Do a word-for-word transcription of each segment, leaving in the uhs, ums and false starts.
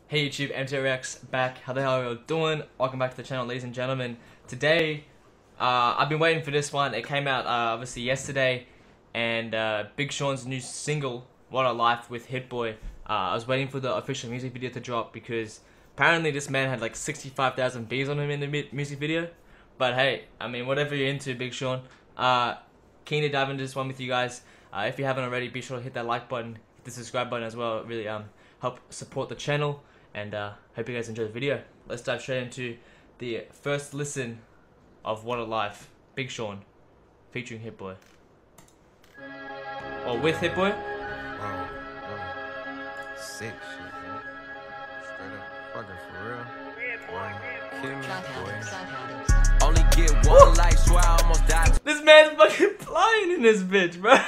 Hey YouTube, M T R X back. How the hell are you doing? Welcome back to the channel, ladies and gentlemen. Today, uh, I've been waiting for this one. It came out uh, obviously yesterday, and uh, Big Sean's new single, "What a Life" with Hit Boy. Uh, I was waiting for the official music video to drop because apparently this man had like sixty-five thousand views on him in the music video. But hey, I mean, whatever you're into, Big Sean. Uh, keen to dive into this one with you guys. Uh, if you haven't already, be sure to hit that like button, hit the subscribe button as well. It really um help support the channel. And uh, hope you guys enjoy the video. Let's dive straight into the first listen of "What a Life," Big Sean, featuring Hit Boy. Or with Hit Boy. Wow, wow. Sick shit, bro. Straight up fucking for real. Boy, kill me, boy. Only get one life, swear I almost died. This man's fucking flying in this bitch, bro.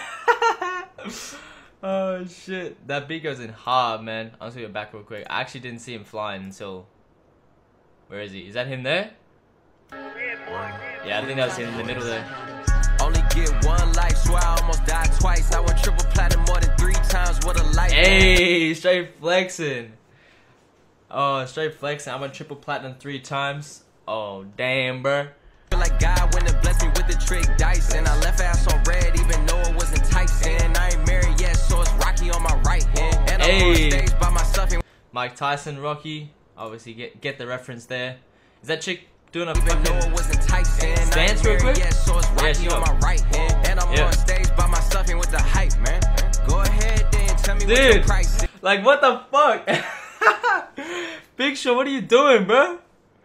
Oh shit, that beat goes in hard, man. I'll see you back real quick. I actually didn't see him flying until... Where is he? Is that him there? Yeah, I think that was him in the middle there. Only get one life, swear I almost died twice. I went triple platinum more than three times. What a life. Hey, straight flexing. Oh, straight flexing. I went triple platinum three times. Oh, damn, bro. Feel like God went and blessed me with the trick dice, and I left ass on red even though it was enticing. I ain't married yet, so it's Rocky on my right hand, and I'm hey. on stage by myself. Mike Tyson, Rocky, obviously get get the reference there. Is that chick doing a even fucking though it was enticing. stance real quick? Yet, so it's Rocky yeah, she on my right hand, and I'm yeah. on stage by myself and with the hype, man. Go ahead then, tell me Dude, what your price is. Like what the fuck? Big Sean, what are you doing, bro?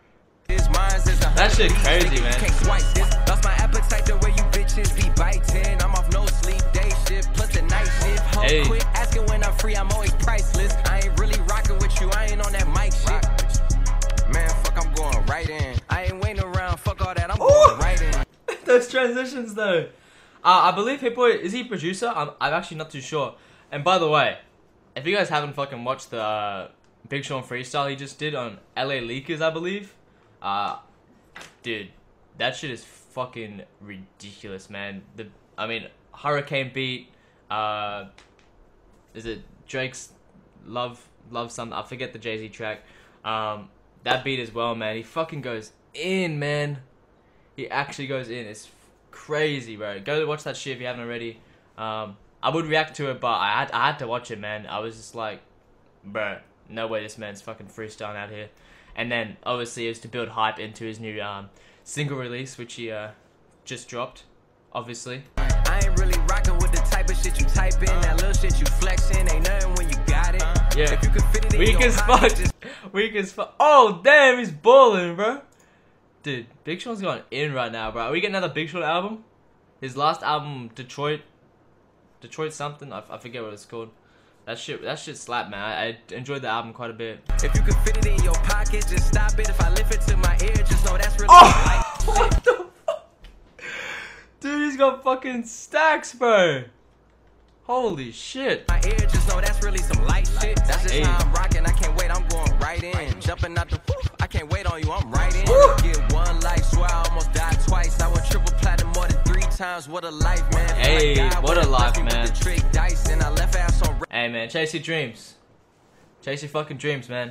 That shit crazy, man. Lost my appetite the way you bitches be biting. I'm off no sleep, day shift plus the night shift. Hey. Quit asking when I'm free, I'm always priceless. I ain't really rocking with you, I ain't on that mic shit. Man, fuck, I'm going right in. I ain't waiting around, fuck all that, I'm Ooh. going right in. Those transitions though. Uh, I believe Hit Boy, is he a producer? I'm, I'm actually not too sure. And by the way, if you guys haven't fucking watched the uh, Big Sean freestyle he just did on L A Leakers, I believe. Uh, dude, that shit is fucking ridiculous, man. The, I mean, Hurricane beat, uh, is it Drake's Love, Love Something? I forget the Jay-Z track. Um, that beat as well, man. He fucking goes in, man. He actually goes in. It's crazy, bro. Go watch that shit if you haven't already. Um, I would react to it, but I had, I had to watch it, man. I was just like, bro, no way this man's fucking freestyling out here. And then, obviously, it was to build hype into his new um, single release, which he uh, just dropped, obviously. I ain't really rocking with the type of shit you type in. That little shit you flexing, ain't nothing when you got it. Yeah. If you could fit it in Weak your as pocket, fuck. just... Weak as fuck. Oh, damn, he's balling, bro. Dude, Big Sean's going in right now, bro. Are we getting another Big Sean album? His last album, Detroit, Detroit something. I, I forget what it's called. That shit, that shit slapped, man. I, I enjoyed the album quite a bit. If you could fit it in your pocket, just stop it. If I lift it to my ear, just know that's really Oh! What the fuck? Dude, he's got fucking stacks, bro. Holy shit. My ear, just know that's really some light shit. That's just hey. how I'm rocking. I can't wait, I'm going right in. Jumping out the whoop, I can't wait on you, I'm right in. Woo. Get one life, swear I almost died twice. I went triple platinum more than three times. What a life, man. Hey, like what a life, man. The trick dice, and I left ass on. Hey, man, chase your dreams. Chase your fucking dreams, man.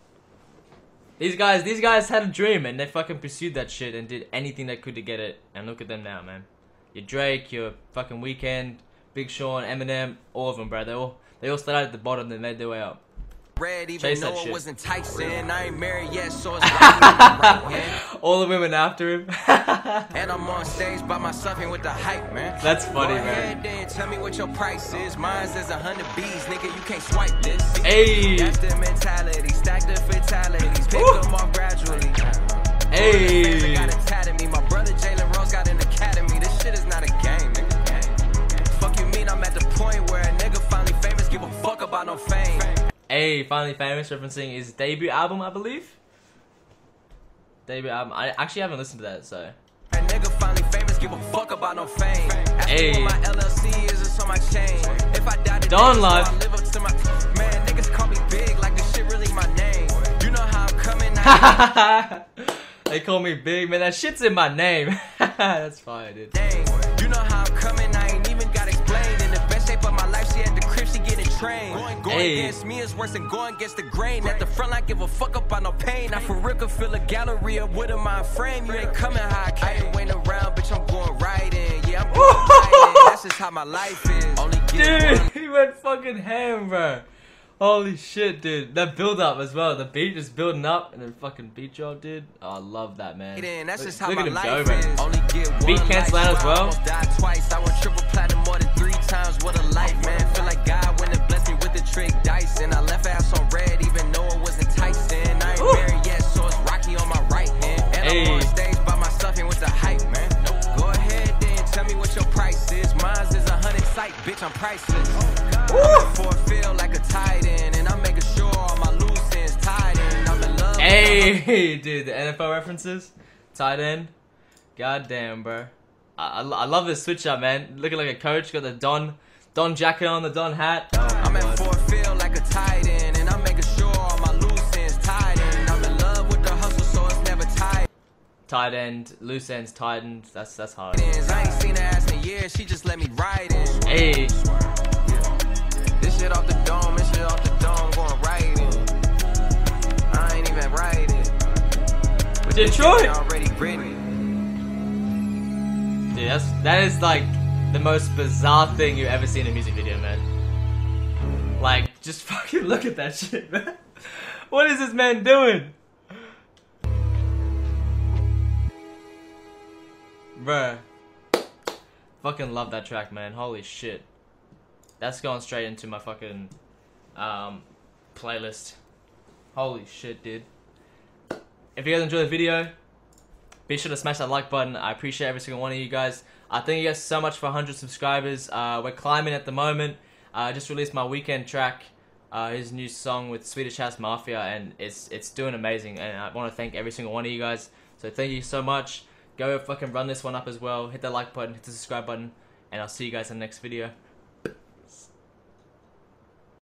These guys, these guys had a dream and they fucking pursued that shit and did anything they could to get it. And look at them now, man. Your Drake, your fucking Weeknd, Big Sean, Eminem, all of them, bro. They all, they all started at the bottom. They made their way up. Red, even Chase though that it shit. was enticing. I ain't married yet, so it's right. All the women after him. And I'm on stage by myself and with the hype, man. That's funny, Go ahead, man. then tell me what your price is. Mine's is a hundred B's, nigga. You can't swipe this. Hey. That's the mentality. Stack the fatalities. Pick Ooh. them off gradually. Hey. Got a tat at me. My brother Jalen Rose got an academy. This shit is not a game, nigga. Fuck you mean I'm at the point where a nigga finally famous, give a fuck about no fame. Hey, finally famous, referencing his debut album, I believe. Debut album. I actually haven't listened to that, so. A nigga finally famous, give a fuck about no fame. Hey. What my L L C is, it's on my chain. If I die today, Dawn so Live. I live up to my man. Niggas call me big, like this shit really my name. You know how I'm coming. I They call me big, man. That shit's in my name. That's fire, dude. Dang. You know how I'm coming. I ain't even got explained. In the best shape of my life, she at the crib, she getting train. Going, going Hey. against me is worse than going against the grain. At the front line, give a fuck about no pain. I for real could fill a gallery of wood in my frame. You ain't coming how I came. I ain't waiting around, bitch, I'm going right in. Yeah, I'm going right in. That's just how my life is. Only get Dude, he went fucking ham, bro. Holy shit, dude. That build up as well. The beat just building up and then fucking beat drop, dude. Oh, I love that, man. in. That's Look, just how look my at him life go, is. man. Only get one Beat cancel out as well. Almost died twice. I went triple platinum more than three times. What a life, man. Feel like God went and blessed me with the trick dice. And I left ass on red even though it was enticing. I ain't Ooh. married yet, so it's Rocky on my right hand. And Hey. I'm on stage by myself and with the hype, man. Nope. Go ahead then, tell me what your price is. Mine's is a hundred sight, bitch, I'm priceless. I'm for a feel like a tight end, and I'm making sure all my loose ends tied in. I'm in love. Hey, dude, the N F L references. Tight end. God damn, bro. I, I, I love this switch up, man. Looking like a coach. Got the Don Don jacket on, the Don hat. Oh, I'm my at God. for a feel like a tight end, and I'm making sure all my loose ends tied in. I'm in love with the hustle, so it's never tied. Tight end, loose ends tightened. That's that's hard. I ain't seen her ass in years, she just let me ride in. Hey, This shit off the dome, this shit off the dome, going right in. I ain't even riding. Detroit. Already written. Dude, that's that is like the most bizarre thing you've ever seen in a music video, man. Like, just fucking look at that shit, man. What is this man doing? Bruh. Fucking love that track, man. Holy shit. That's going straight into my fucking um, playlist. Holy shit, dude. If you guys enjoyed the video, be sure to smash that like button. I appreciate every single one of you guys. Uh, thank you guys so much for one hundred subscribers. Uh, we're climbing at the moment. I uh, just released my weekend track, uh, his new song with Swedish House Mafia, and it's it's doing amazing. And I want to thank every single one of you guys. So thank you so much. Go fucking run this one up as well. Hit that like button, hit the subscribe button, and I'll see you guys in the next video.